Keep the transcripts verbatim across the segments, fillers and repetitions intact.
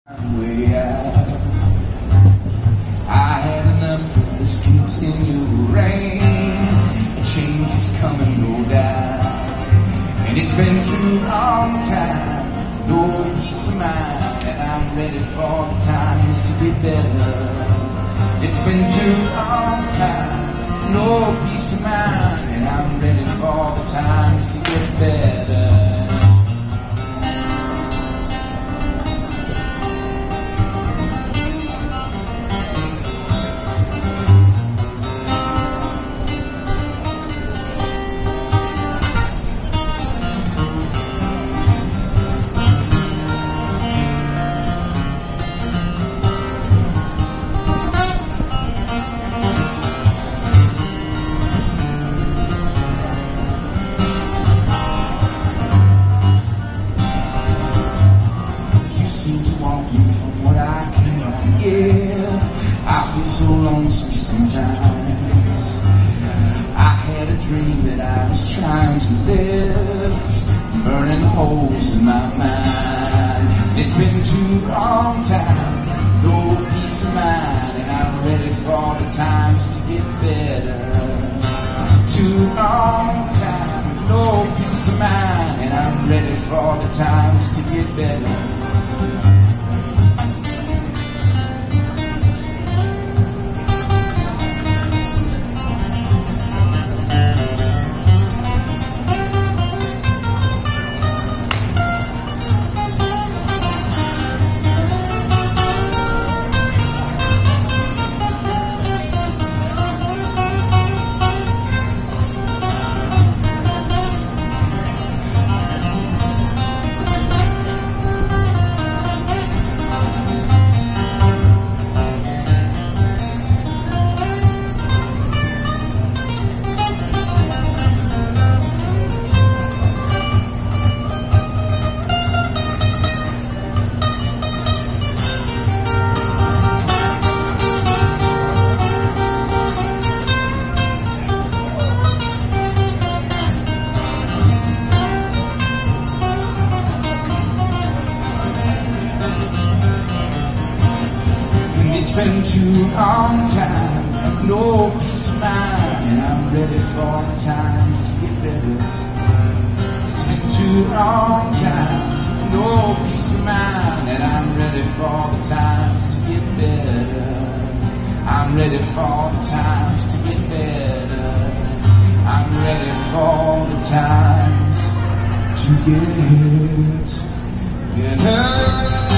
Way out. I had enough of this continual rain. A change is coming, no doubt. And it's been too long time, no peace of mind, and I'm ready for the times to get better. It's been too long time, no peace of mind, and I'm ready for the times to get better. From what I cannot give, I feel so lonesome sometimes. I had a dream that I was trying to live, it's burning holes in my mind. It's been too long time, no peace of mind, and I'm ready for the times to get better. Too long time, no peace of mind, and I'm ready for the times to get better. It's been too long time, no peace of mind, and I'm ready for the times to get better. It's been too long time, no peace of mind, and I'm ready for the times to get better. I'm ready for the times to get better. I'm ready for the times to get better.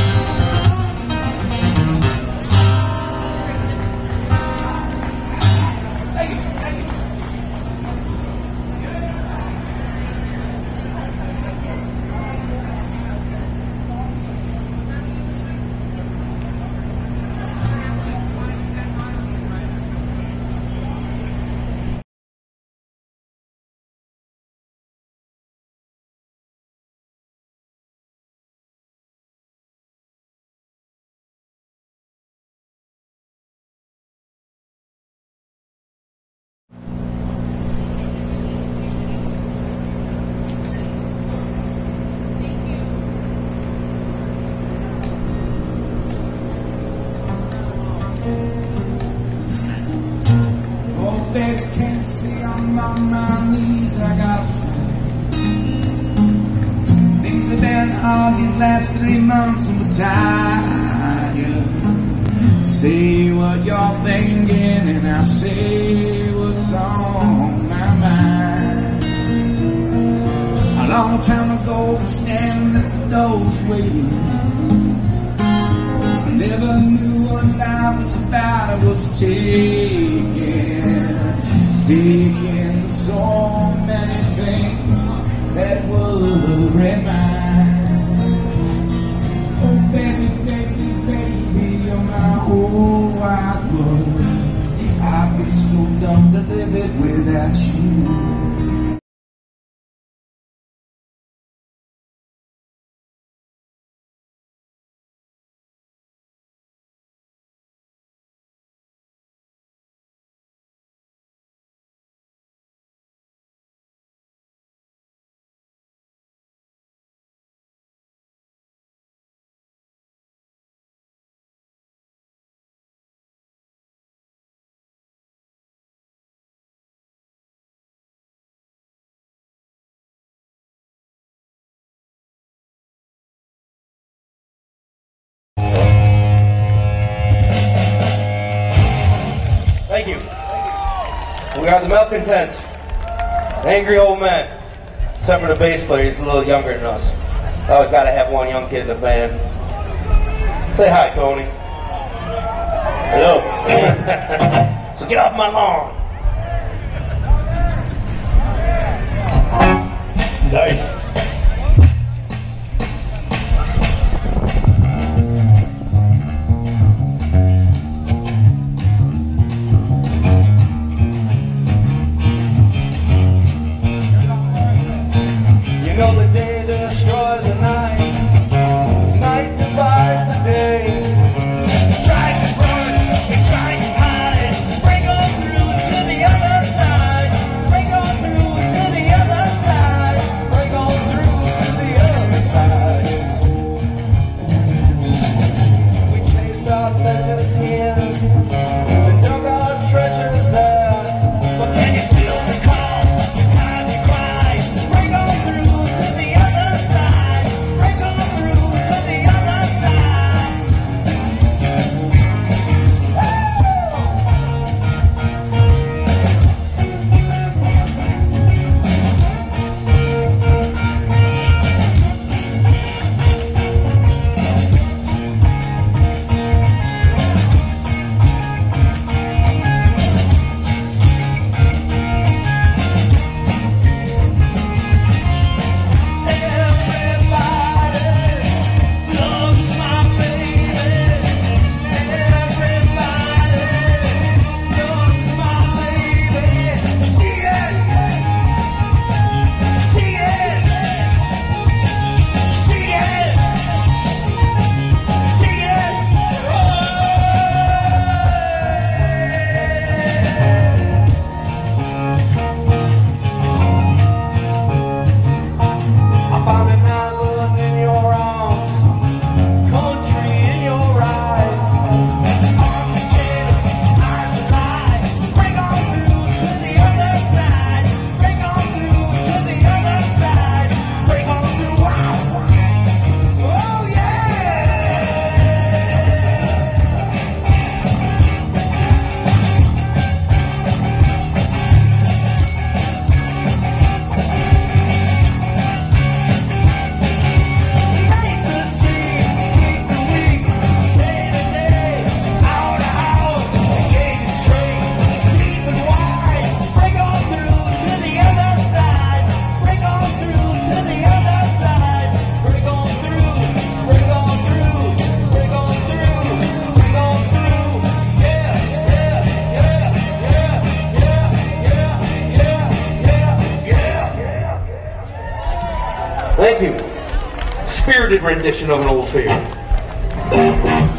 Baby, can't see I'm on my knees, I gotta fight. Things have been hard these last three months and we're tired. Say what you're thinking and I'll say what's on my mind. A long time ago, we standing at the doors waiting. Never knew what life was about, it was taking, taking so many things that were mine. Oh baby, baby, baby, you're my whole wide world. I've been so dumb to live it without you. got the malcontents, angry old men. Except for the bass player, he's a little younger than us. Always got to have one young kid in the band. Say hi, Tony. Hello. So get off my lawn. Nice. You know the day destroys the night, the night divides the day. Try to run, you try to hide, break on through to the other side, break on through to the other side, break on through to the other side. We chased our pleasures here, and dug our treasures there, but can you still recall the time you cried? Break on through to the other side, break on through to the other side. Thank you. Spirited rendition of an old favorite.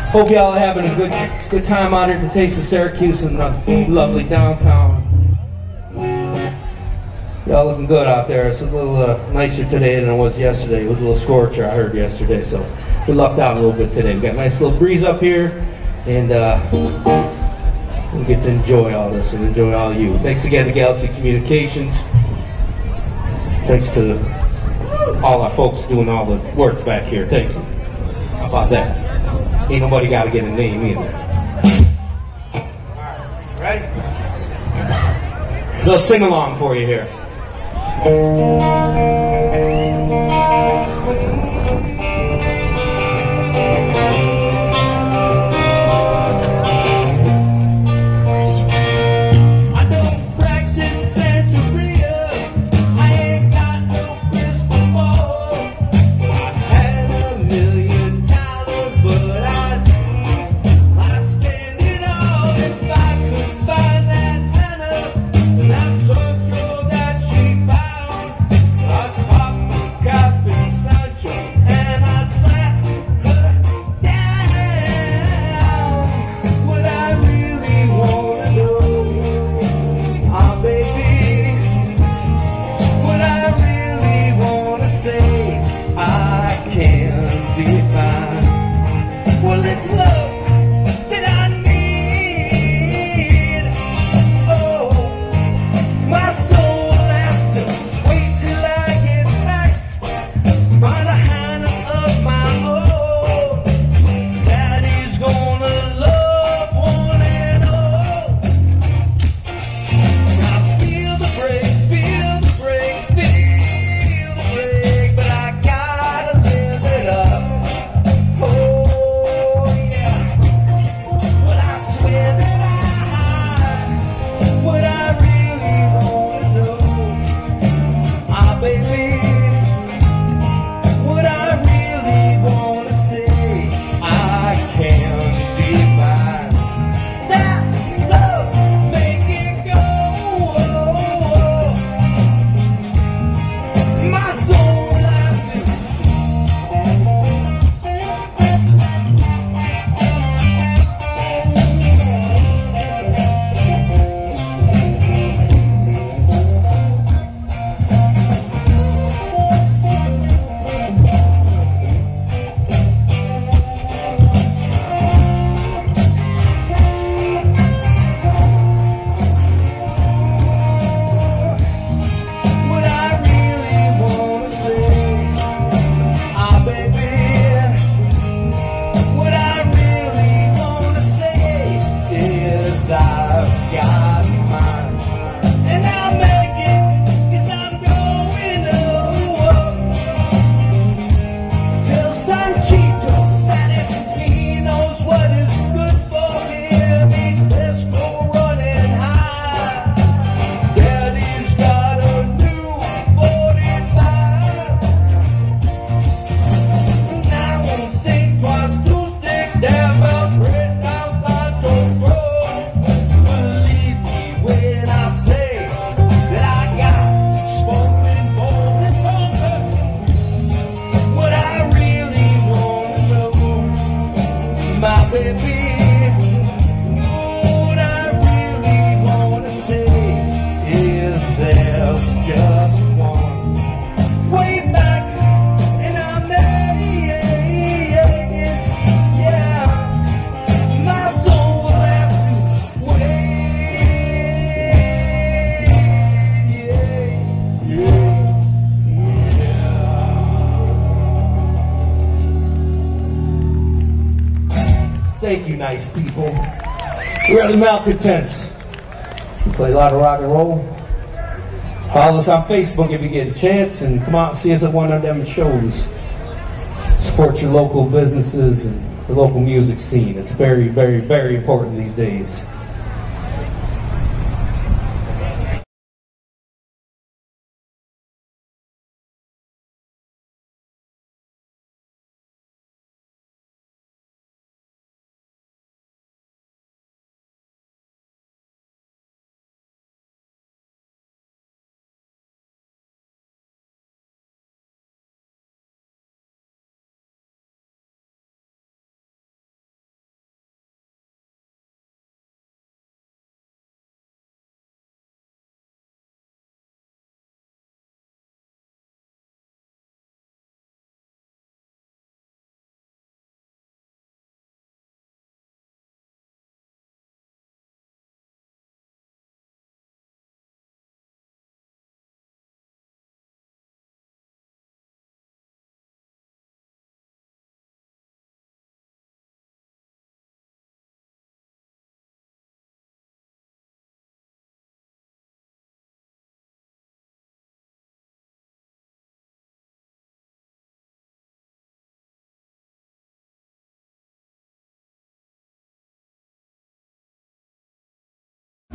Hope y'all are having a good good time out here to taste of Syracuse and the lovely downtown. Y'all looking good out there. It's a little uh, nicer today than it was yesterday. It was a little scorcher, I heard yesterday, so we lucked out a little bit today. We got a nice little breeze up here, and uh, we get to enjoy all this and enjoy all you. Thanks again to Galaxy Communications. Thanks to all our folks doing all the work back here. Thank you. How about that? Ain't nobody got to get a name either. Alright, ready? A little sing-along for you here. Thank you, nice people. We're the Malcontents. We play a lot of rock and roll. Follow us on Facebook if you get a chance, and come out and see us at one of them shows. Support your local businesses and the local music scene. It's very, very, very important these days.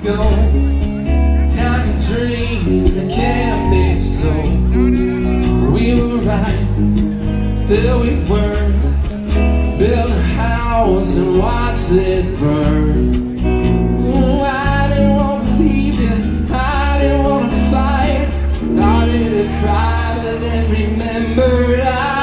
Go, kind of dream that can't be so. We were right till we weren't. Build a house and watch it burn. Oh, I didn't want to leave you, I didn't want to fight. Started to cry, but then remembered I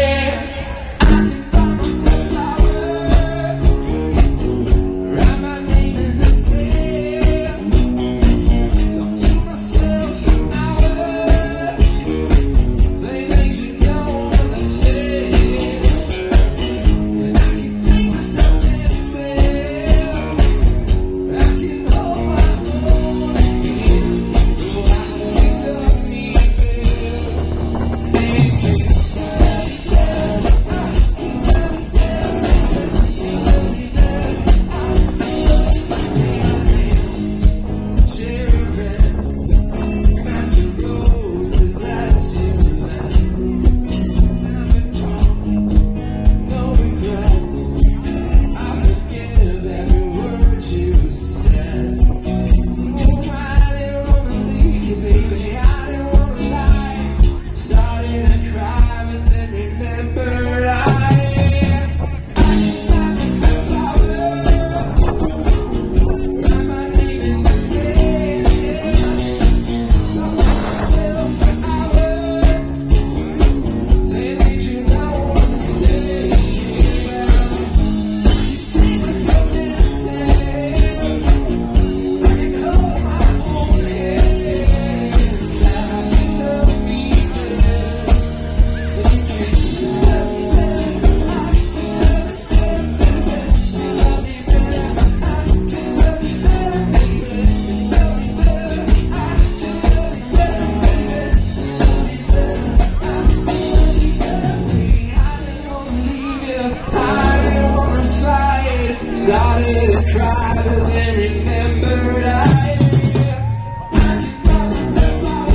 started to cry, but then remembered I bought myself my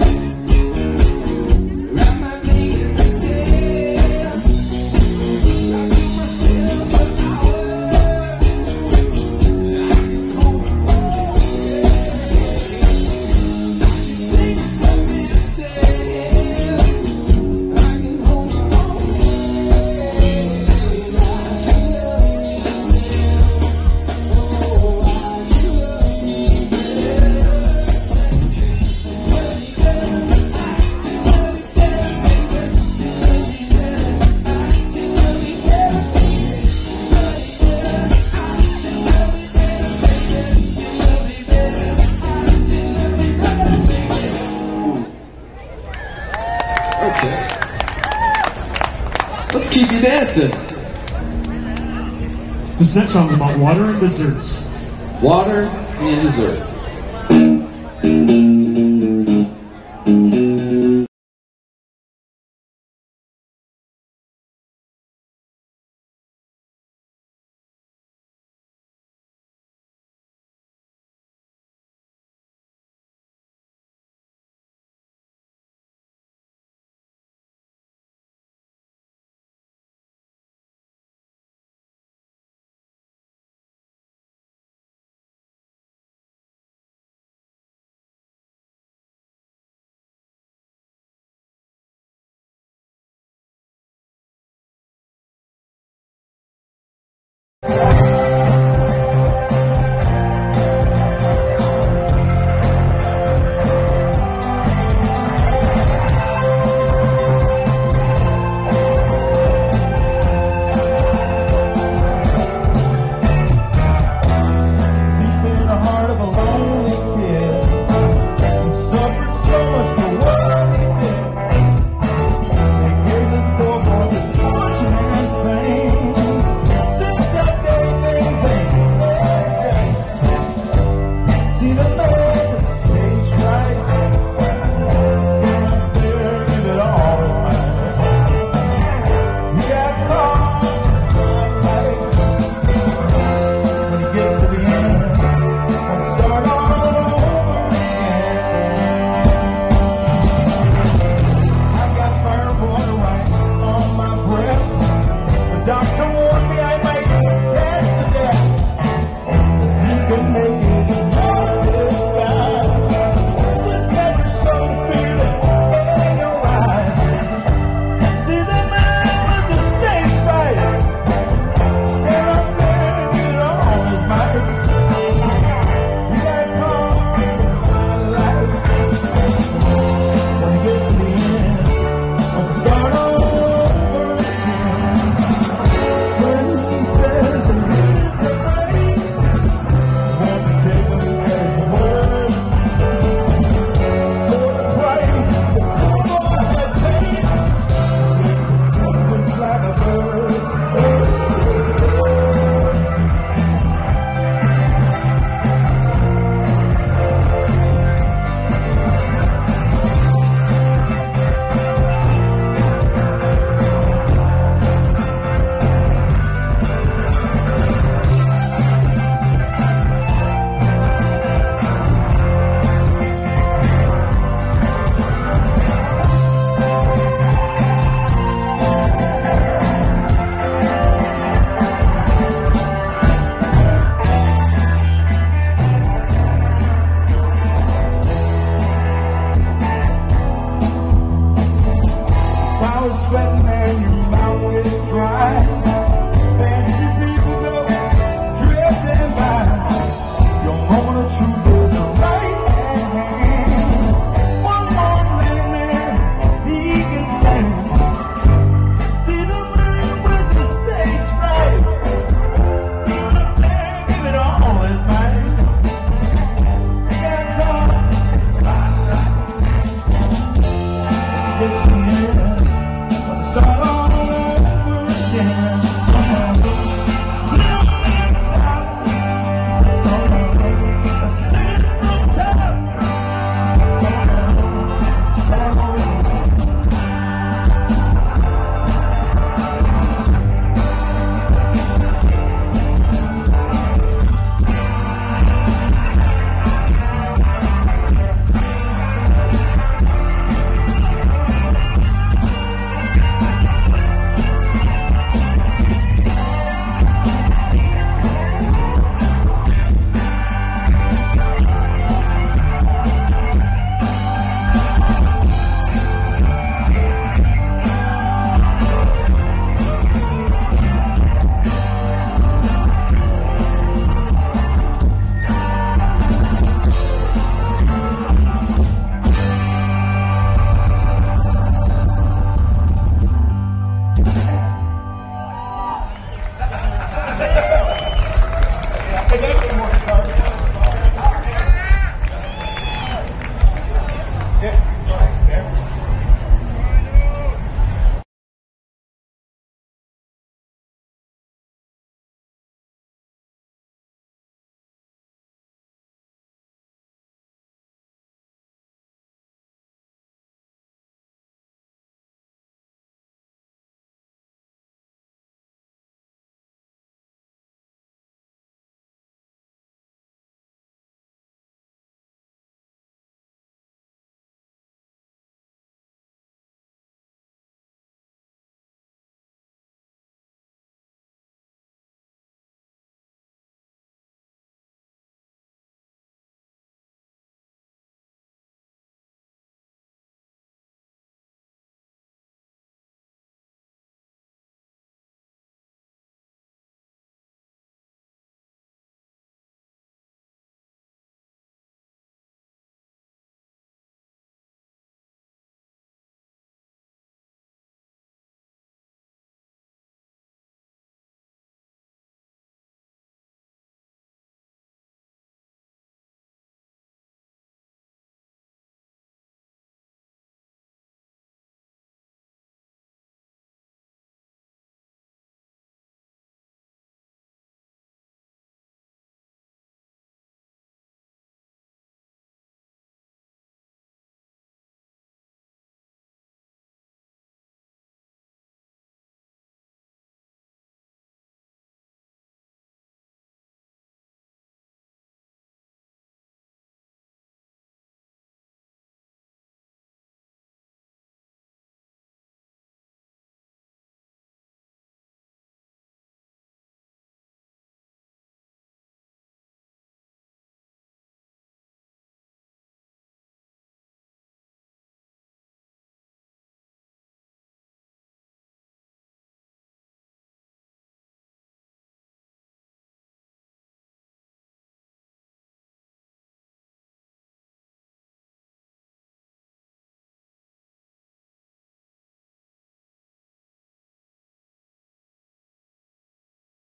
word, wrap my name in the sand, talk to myself an hour, I can hold my own, I can take myself and say, I can hold my own. Okay. Let's keep you dancing. This next song is about water and desserts. Water and dessert.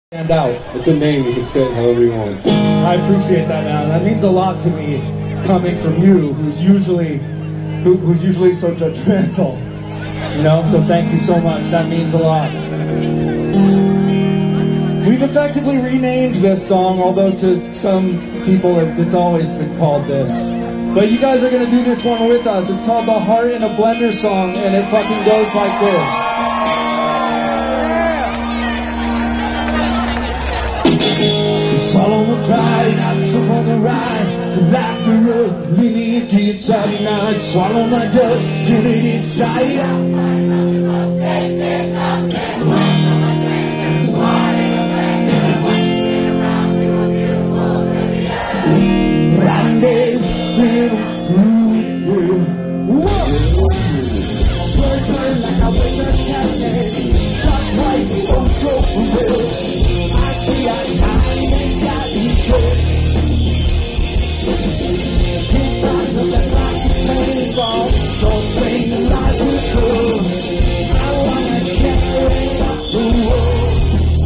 Stand out. It's a name, you can say it however you want. I appreciate that, man. That means a lot to me, coming from you, who's usually, who, who's usually so judgmental. You know, so thank you so much. That means a lot. We've effectively renamed this song, although to some people it's always been called this. But you guys are gonna do this one with us. It's called the Heart in a Blender song, and it fucking goes like this. Swallow my pride, not so on the ride. To light the road, leave me empty inside the night. Swallow my dirt, turn it inside out. Riding days, little through. Whoa! Burn, burn like I wake up cascade. Shot white, oh so for real. I see I hide. Tick-tock, look like it's painful. So swing like it's cool. I wanna carry up the world.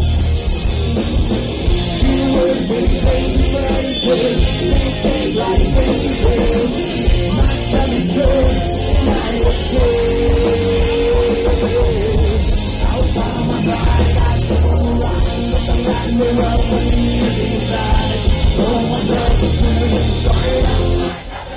You were taking crazy places. They say like crazy words. My stomach turned, and I was scared. Outside of my pride, I took on the line. But the line will run when you're inside. So my love was turning inside out.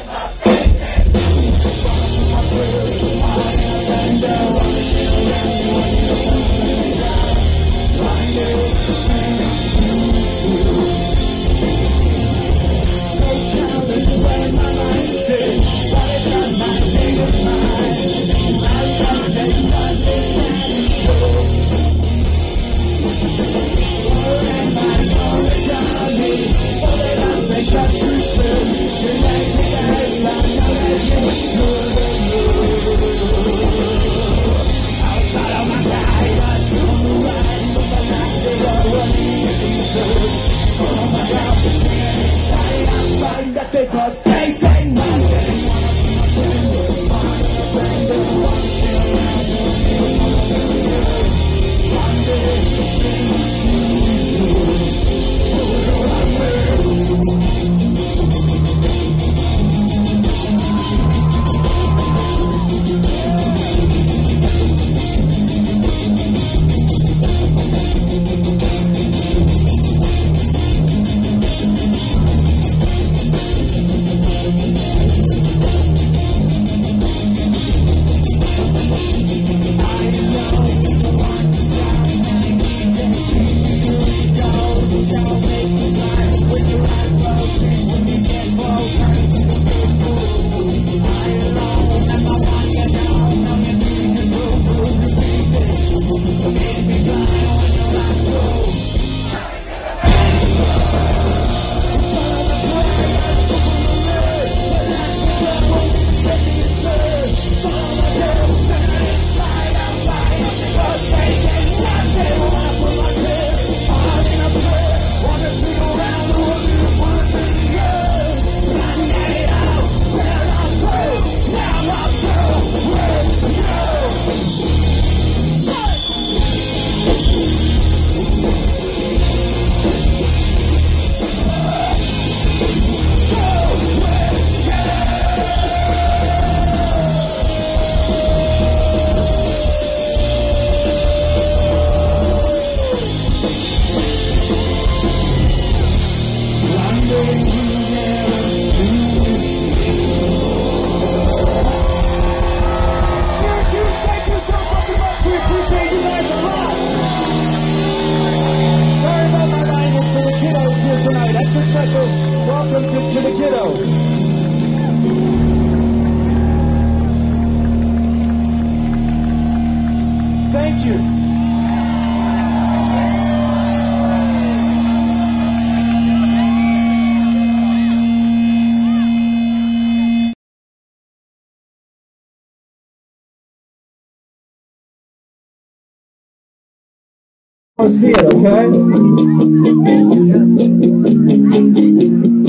want to see it, okay?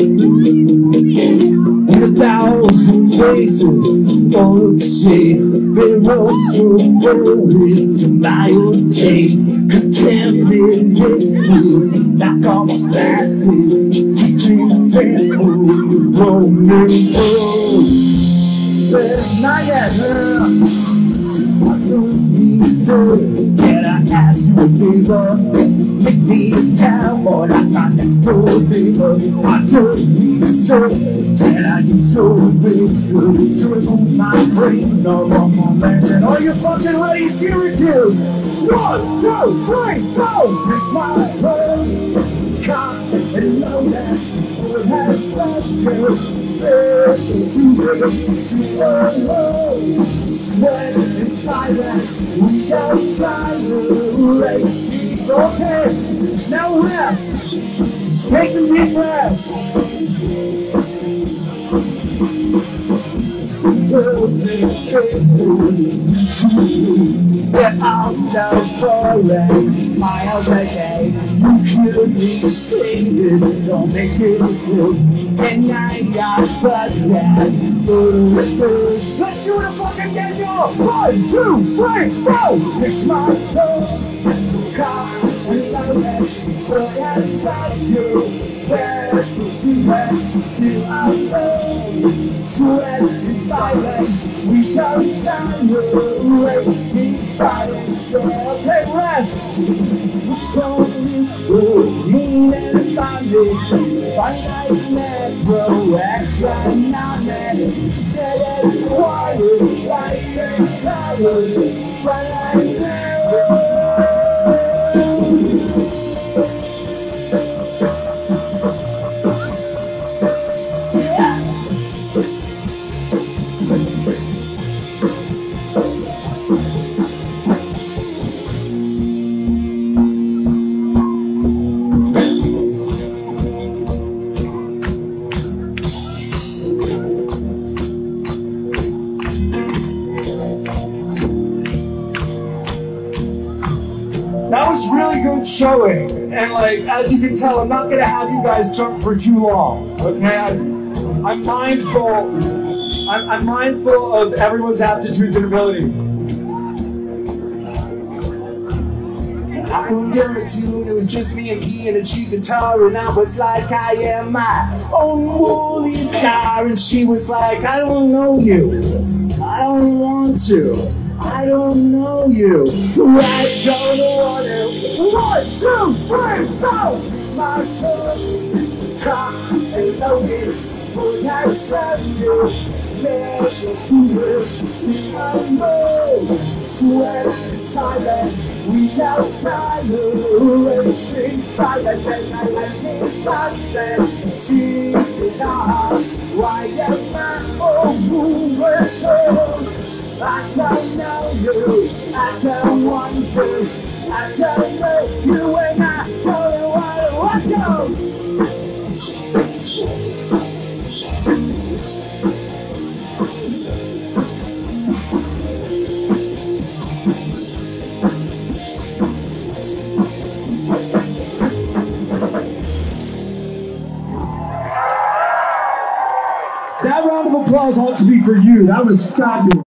In a thousand places, all to see. mirror so worried to my own take, contaminated, like all this passage, teaching temple, rolling road. There's not yet, girl. I don't need so. Can I ask you a favor? Make me a cowboy like my next door neighbor. I don't need so. Can I get so big so to remove my brain? No, no, no, man. Are you fucking ready, Syracuse? One, two, three, go! It's my home. Come and know that we'll have fun too. Special secret, see our love. Sweat and silence, we got time to late. Okay, now rest. Take some deep breaths. Girls in faces, they're all so boring. Miles a day, you could be singing. Don't make it sick. And I got fun, yeah. Let's do it fucking get y'all. One, two, three, go. It's my turn. Come and love it. But I try to special secret to our love. Sweat and silence. We don't time to wait. Keep fighting. So okay, rest. Don't mean anybody. One night never extra nothing. Said it quiet, like and tired, but I know. That was really good showing, and like as you can tell, I'm not gonna have you guys jump for too long. Okay, I, I'm mindful. I'm, I'm mindful of everyone's aptitudes and ability. I couldn't get a tune. It was just me and Key and a cheap guitar, and I was like, I am my own woolly star, and she was like, I don't know you. I don't want to. I don't know you. I don't want to. One, two, three, go! My turn. Come and know it. Put outside you. Special secret. See my love. Sweat and silence. Without time to wasting silence. And I like it constant. She is ours. Why am I oversold? I don't know you, I don't want to, I don't know you and I don't know what I want to. That round of applause ought to be for you. That was fabulous.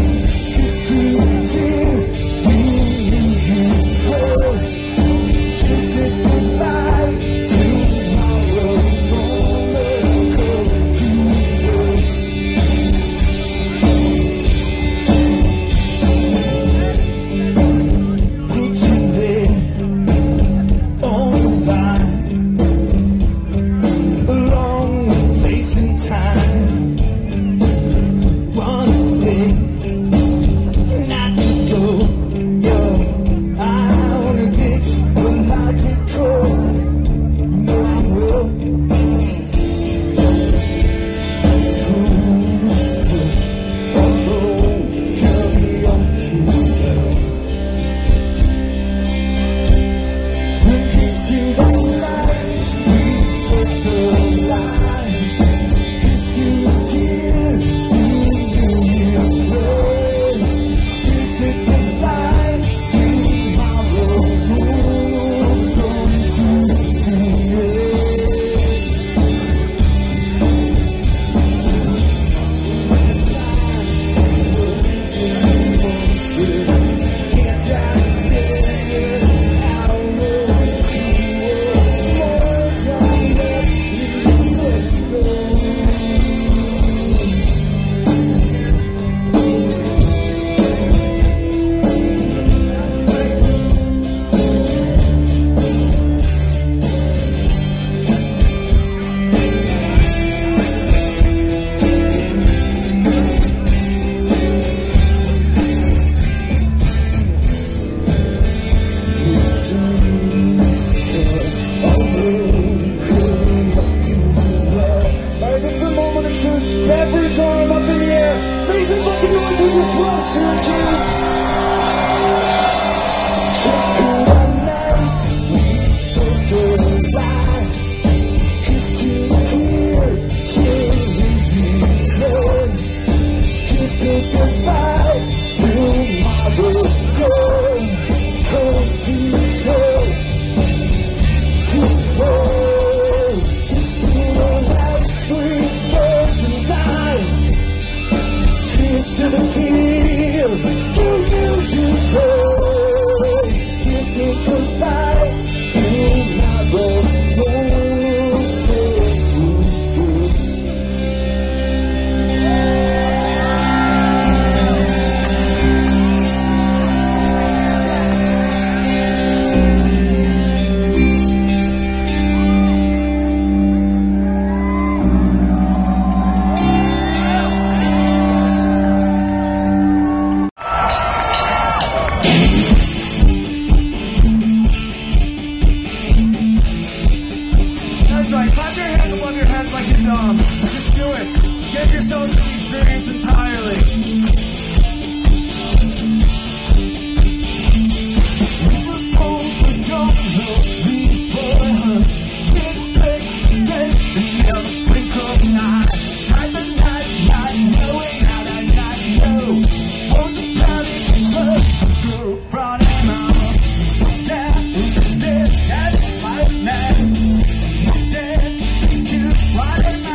Just to see we can do it. Get yourself to experience entirely. We were born to go home, we boy, get back, get the other blink of an eye. Time and night, night, knowing how that night know. Won't you tell me the truth? Girl, brought him out. Yeah, dead, that's my man. Dead, you, what am I?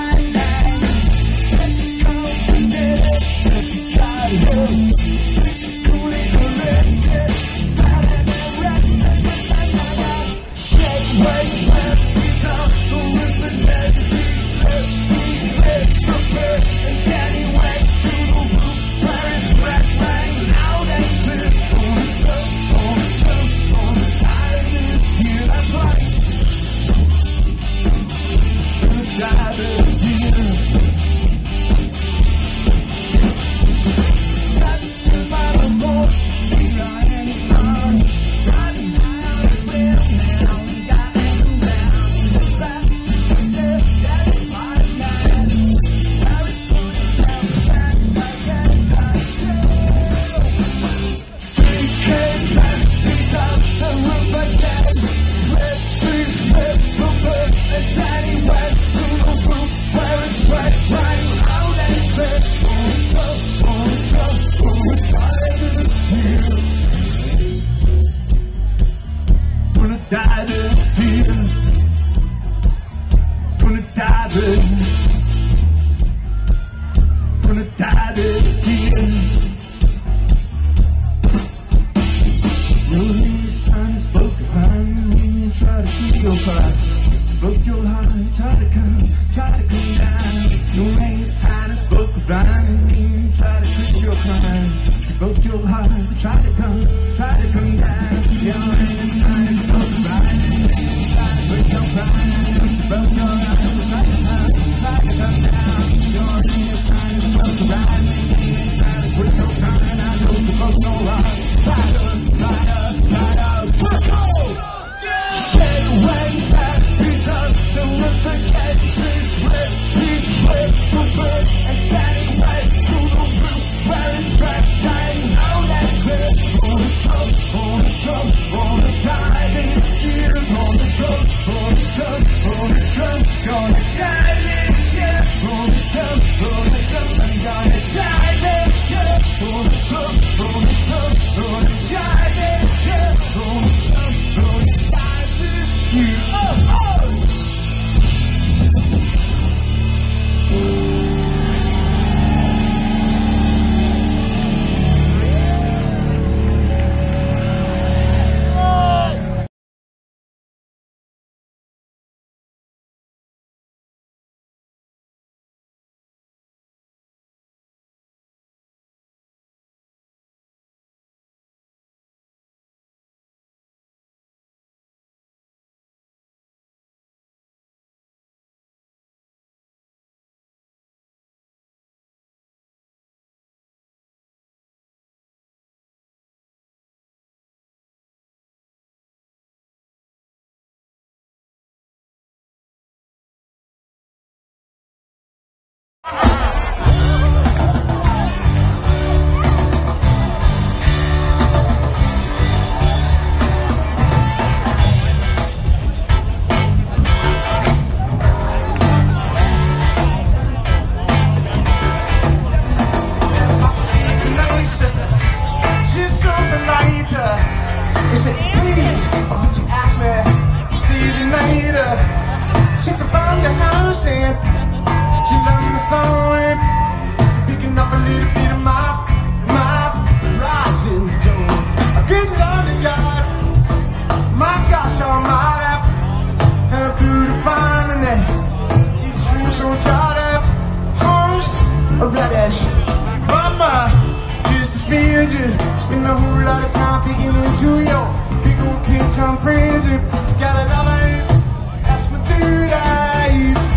Spend a whole lot of time picking into your big old kids I'm friends with. Gotta love it, that's my dude. I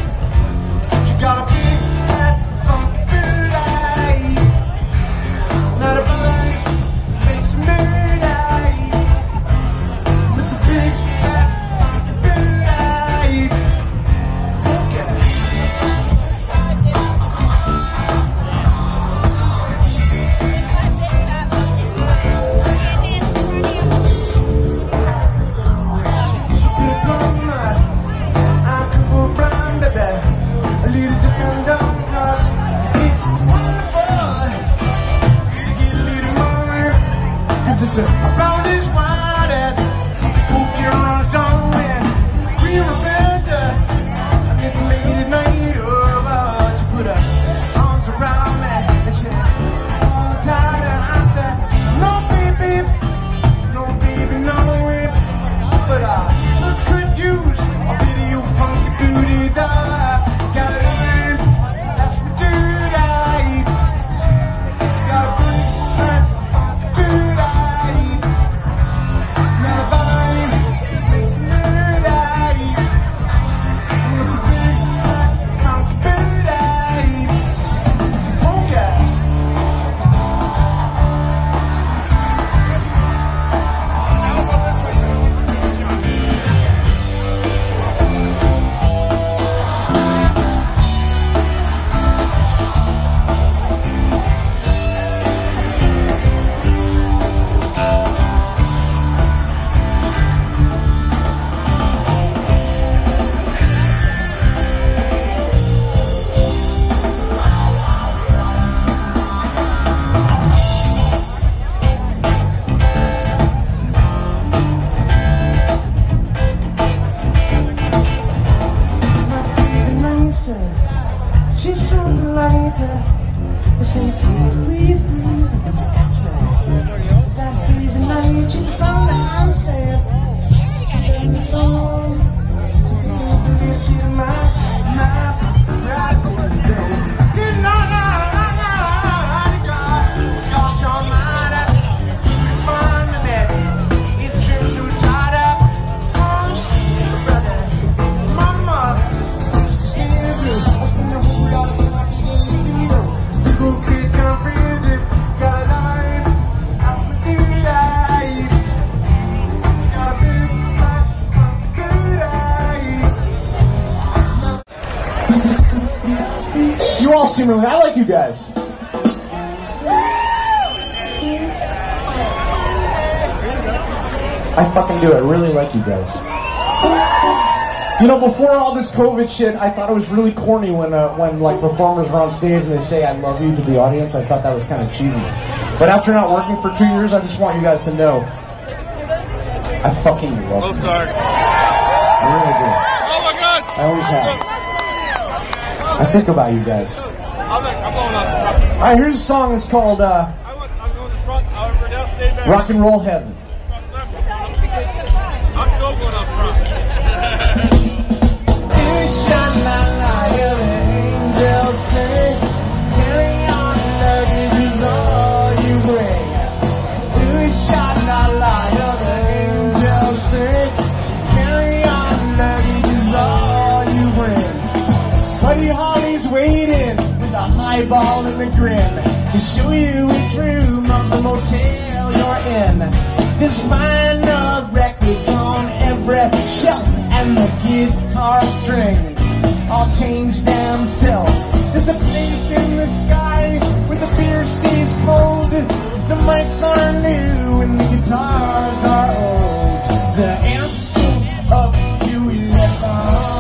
you got a big fat funky food I eat. Not a bite makes me mood I eat. It's a big fat funky food I eat. It's okay. Approximately. I like you guys. I fucking do. I really like you guys. You know, before all this COVID shit, I thought it was really corny when, uh, when like performers are on stage and they say "I love you" to the audience. I thought that was kind of cheesy. But after not working for two years, I just want you guys to know, I fucking love you. Oh, sorry. I really do. Oh my God! I always have. I think about you guys. I'm, I'm going up front. All right, here's a song. It's called uh, I want, I'm going to front. However, down stage back. "Rock and Roll Heaven." I'm still going up front. Buddy Holly's waiting with a highball and a grin to show you which room of the motel you're in. There's fine old records on every shelf, and the guitar strings all change themselves. There's a place in the sky where the beer stays cold, the mics are new and the guitars are old. The amps go up to eleven.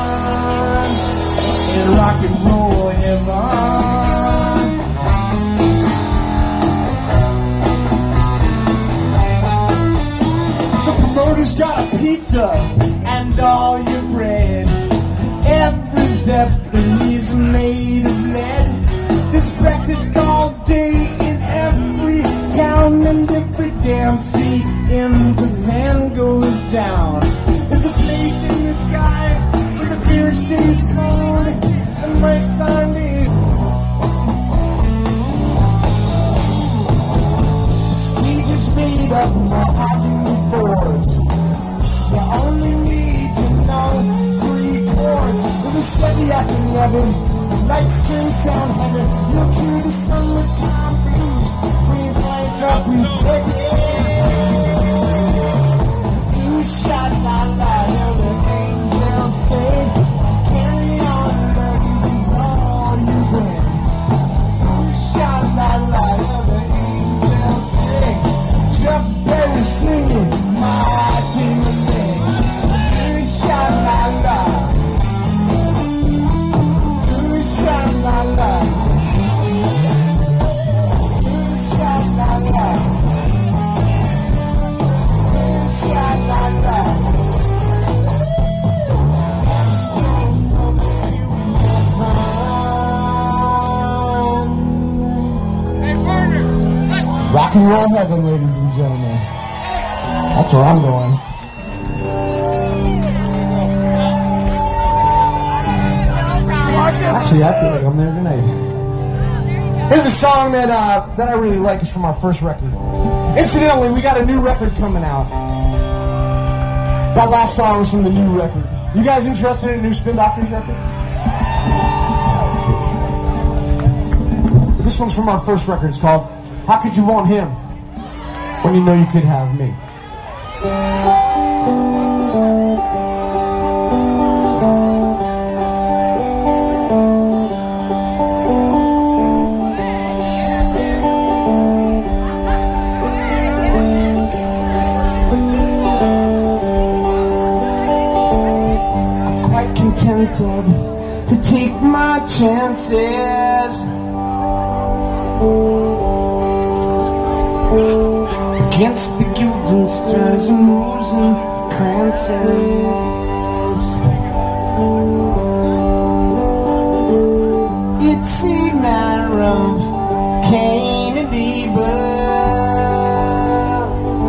Rock and roll heaven. The promoter's got a pizza and all your bread. Every zeppelin is made of lead. There's breakfast all day in every town, and every damn seat in the van goes down. There's a place in the sky where the beer stays cold and mics are new. Stage is made of mahogany boards. You only need to know three chords. There's a steady at eleven. Lights turn sound heaven. Look through the summertime blues. Please lights up and you shot la la, every angel say, carry on, lucky is all you bring. You shot la la, every angel say, Jeff Berry singing, my demon thing. You shot la la, you shot la la, you shot la la, you shot la la. Rock and roll heaven, ladies and gentlemen. That's where I'm going. Actually, I feel like I'm there tonight. Here's a song that uh, that I really like. It's from our first record. Incidentally, we got a new record coming out. That last song was from the new record. You guys interested in a new Spin Doctors record? This one's from our first record. It's called "How Could You Want Him When You Know You Could Have Me?" I'm quite contented to take my chances against the guildensterns and Rosencrantzes. It's a matter of Cain and Abel,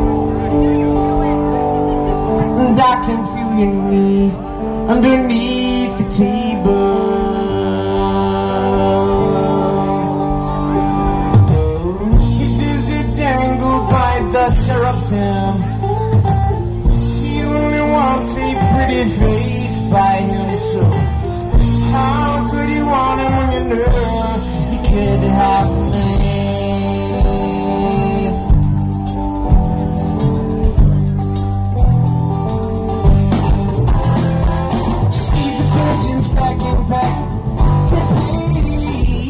and I can feel your knee underneath the table. The seraphim, he only wants a pretty face by him, so how could you want him when you know he could have me? See the pigeons back in back to pay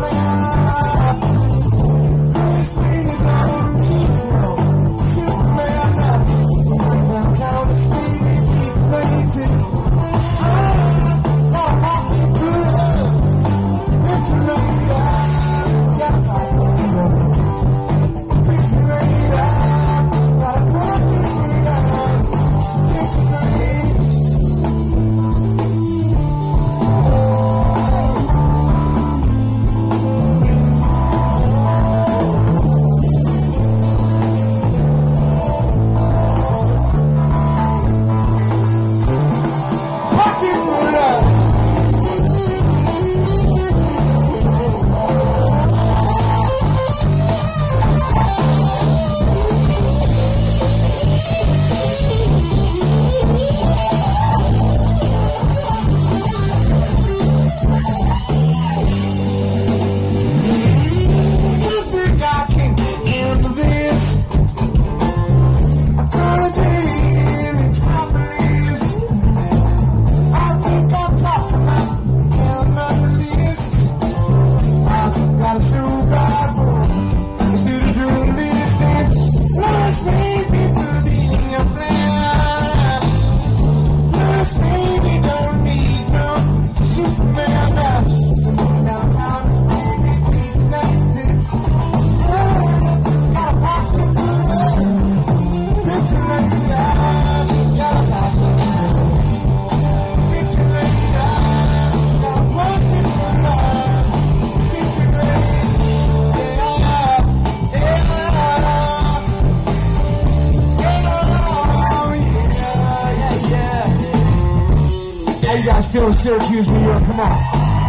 Feeling Syracuse, New York, come on.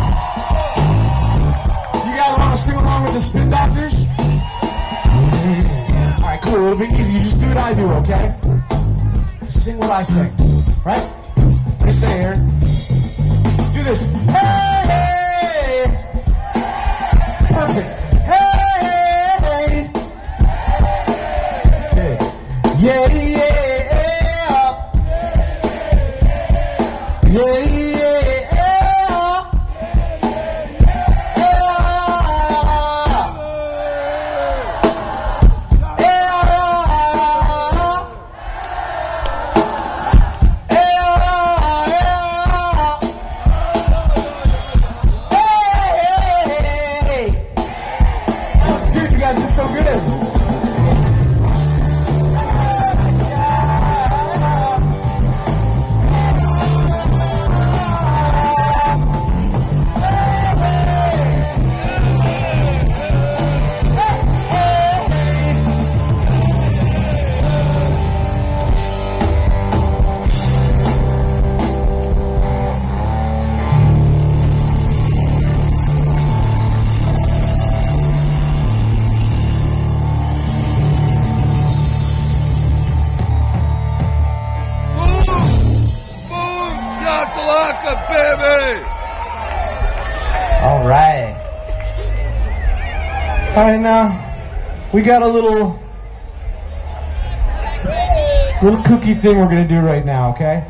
You guys want to sing along with the Spin Doctors? Alright, cool, a little bit easy. You just do what I do, okay? Just sing what I sing, right? What do you say here? Do this. Hey, hey! Perfect. Hey, hey! Okay. Yeah, yeah, yeah. Yeah, yeah. All right. All right, now we got a little little cookie thing we're gonna do right now, okay?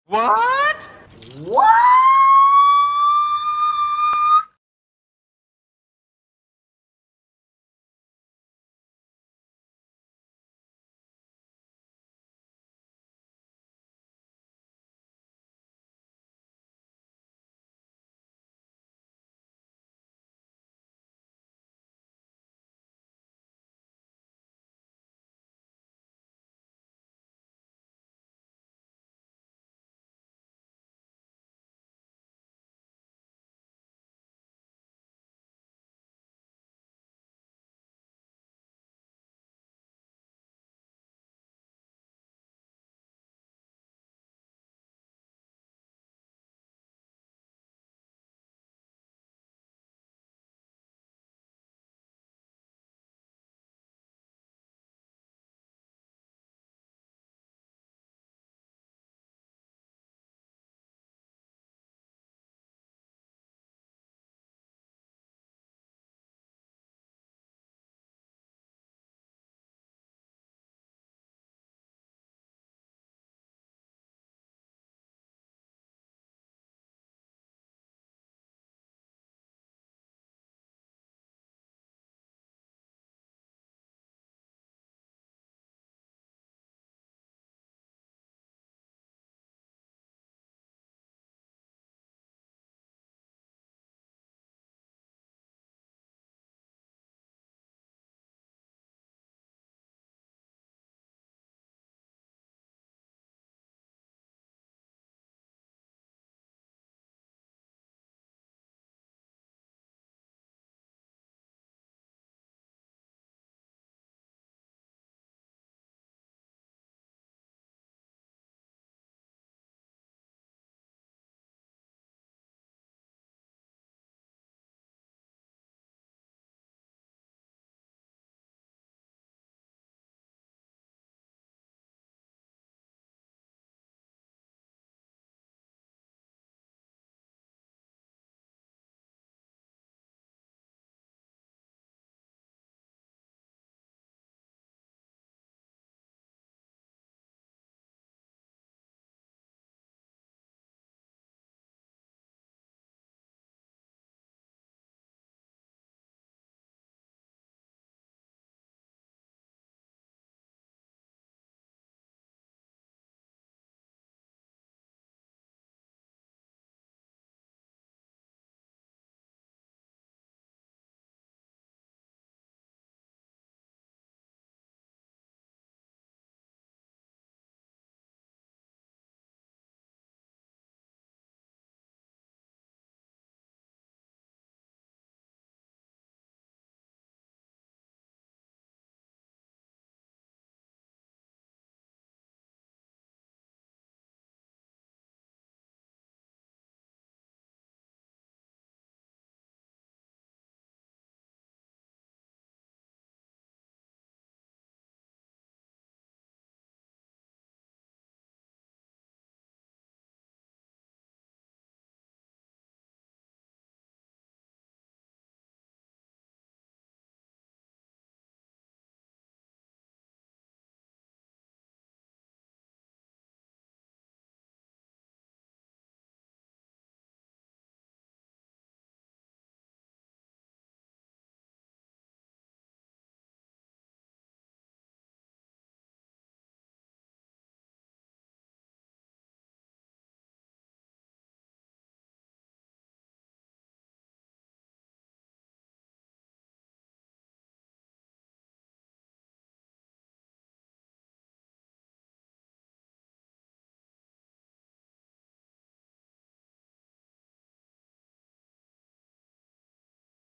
What? What?